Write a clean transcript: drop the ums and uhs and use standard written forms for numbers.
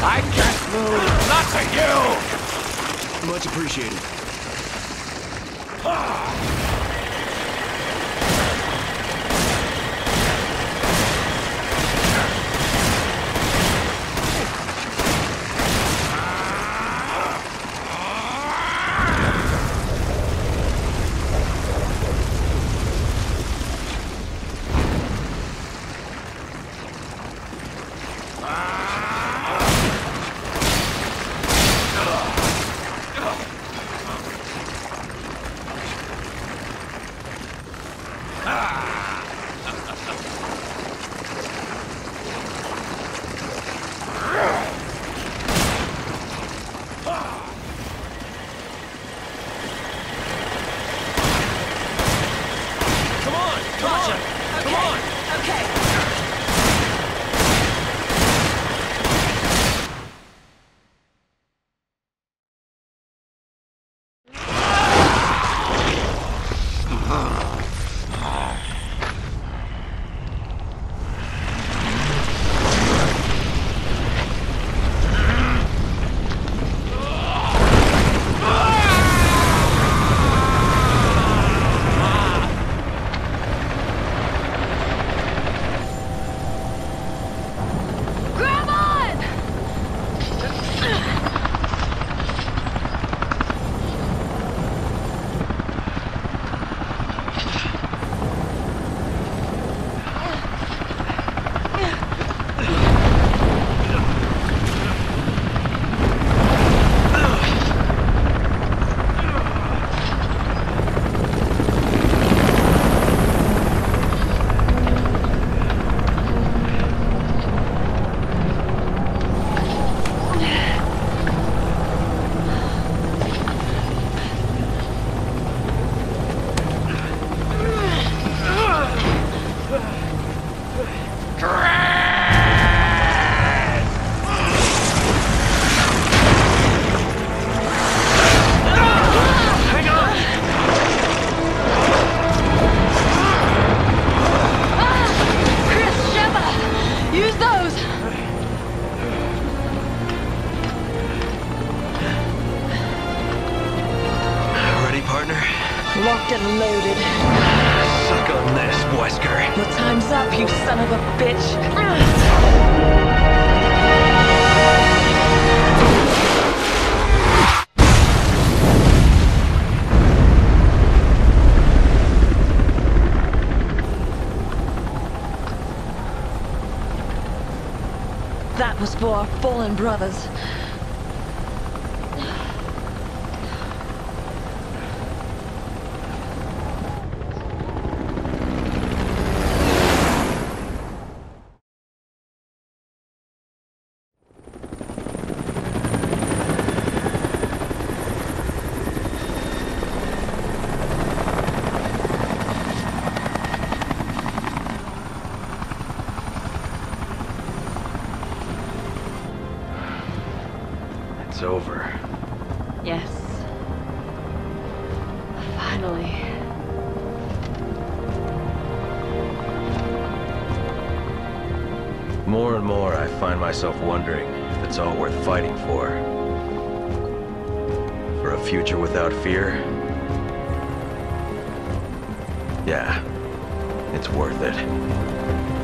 I can't lose! Not to you! Much appreciated. Locked and loaded. Suck on this, Wesker. Your time's up, you son of a bitch. That was for our fallen brothers. It's over. Yes. Finally. More and more, I find myself wondering if it's all worth fighting for. For a future without fear? Yeah, it's worth it.